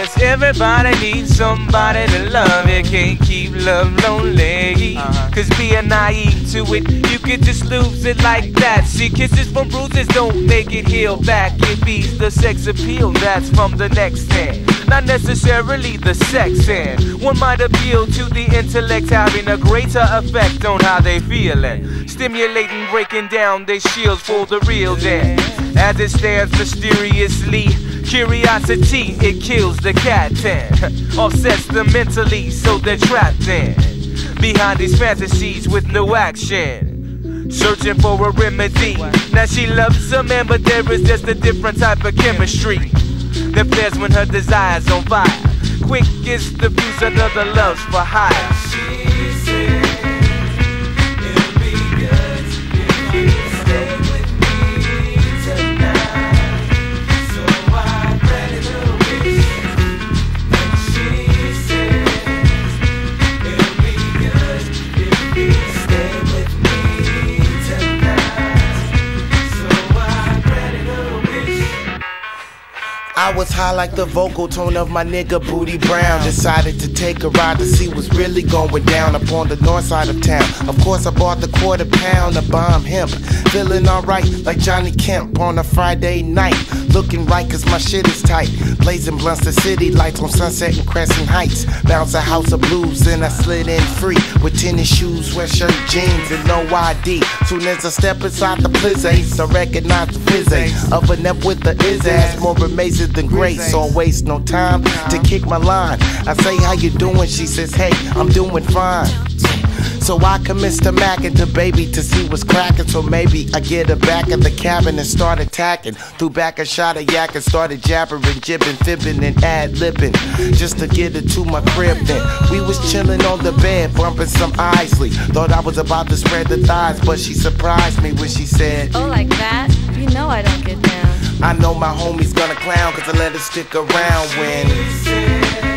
Yes, everybody needs somebody to love. You can't keep love lonely. Cause being naive to it, you could just lose it like that. See, kisses from bruises don't make it heal back. It beats the sex appeal that's from the next hand, not necessarily the sex end. One might appeal to the intellect, having a greater effect on how they feelin', stimulating, breaking down their shields for the real dead. As it stands mysteriously, curiosity, it kills the cat and offsets them mentally, so they're trapped in behind these fantasies with no action, searching for a remedy. Now she loves a man, but there is just a different type of chemistry that flares when her desire's on fire. Quick is the fuse, another loves for hire. She said it'll be good if you stay with me tonight. So I granted her wish, and she said it'll be good if you stay with me tonight. So I granted her wish. I was high like the vocal tone of my nigga Booty Brown. Decided to take a ride to see what's really going down up on the north side of town. Of course I bought the £1/4 of bomb hemp. Feeling alright like Johnny Kemp on a Friday night. Looking right cause my shit is tight. Blazing blunts the city lights on Sunset and Crescent Heights. Bounce a house of blues and I slid in free with tennis shoes, sweatshirt, jeans and no ID. Soon as I step inside the place, I recognize the fizz of a nep with the is-ass. More amazing than grace, so I waste no time to kick my line. I say how you doing, she says hey, I'm doing fine. So I commenced to mackin' to baby to see what's crackin'. So maybe I get her back in the cabin and start attacking. Threw back a shot of yak and started jabbering, jibbing, fibbing and ad-libbing just to get her to my crib then. We was chillin' on the bed, bumping some Isley. Thought I was about to spread the thighs, but she surprised me when she said, oh, like that? You know I don't get down. I know my homie's gonna clown cause I let her stick around when